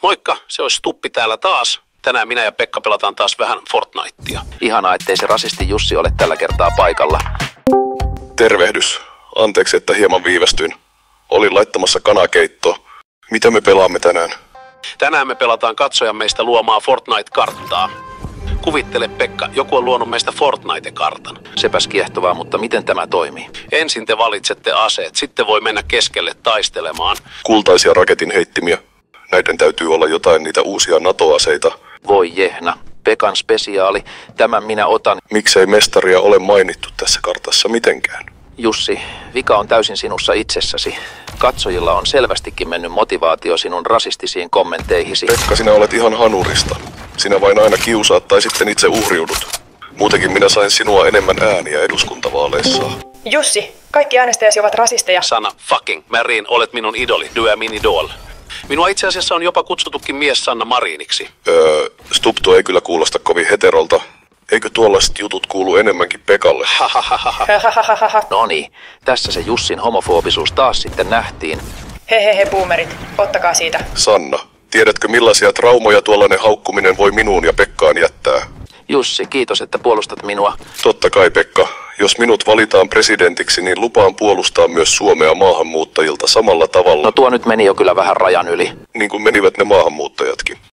Moikka, se olisi Stuppi täällä taas. Tänään minä ja Pekka pelataan taas vähän Fortnitea. Ihanaa, ettei se rasisti Jussi ole tällä kertaa paikalla. Tervehdys. Anteeksi, että hieman viivästyin. Olin laittamassa kanakeittoa. Mitä me pelaamme tänään? Tänään me pelataan katsojan meistä luomaa Fortnite-karttaa. Kuvittele, Pekka, joku on luonut meistä Fortnite-kartan. Sepäs kiehtovaa, mutta miten tämä toimii? Ensin te valitsette aseet, sitten voi mennä keskelle taistelemaan. Kultaisia raketin heittimiä. Näiden täytyy olla jotain niitä uusia NATO-aseita. Voi jehna. Pekan spesiaali. Tämän minä otan. Miksei mestaria ole mainittu tässä kartassa mitenkään? Jussi, vika on täysin sinussa itsessäsi. Katsojilla on selvästikin mennyt motivaatio sinun rasistisiin kommenteihisi. Pekka, sinä olet ihan hanurista. Sinä vain aina kiusaat tai sitten itse uhriudut. Muutenkin minä sain sinua enemmän ääniä eduskuntavaaleissa. Jussi, kaikki äänestäjäsi ovat rasisteja. Sana fucking Marin, olet minun idoli, dyä min idol. Minua itse asiassa on jopa kutsutukin mies Sanna Mariniksi. Stubb, tuo ei kyllä kuulosta kovin heterolta. Eikö tuollaiset jutut kuulu enemmänkin Pekalle? No niin, tässä se Jussin homofobisuus taas sitten nähtiin. Hehehe, boomerit, ottakaa siitä. Sanna, tiedätkö millaisia traumoja tuollainen haukkuminen voi minuun ja Pekkaan jättää? Jussi, kiitos, että puolustat minua. Totta kai, Pekka. Jos minut valitaan presidentiksi, niin lupaan puolustaa myös Suomea maahanmuuttajilta samalla tavalla, No tuo nyt meni jo kyllä vähän rajan yli. niin kuin menivät ne maahanmuuttajatkin.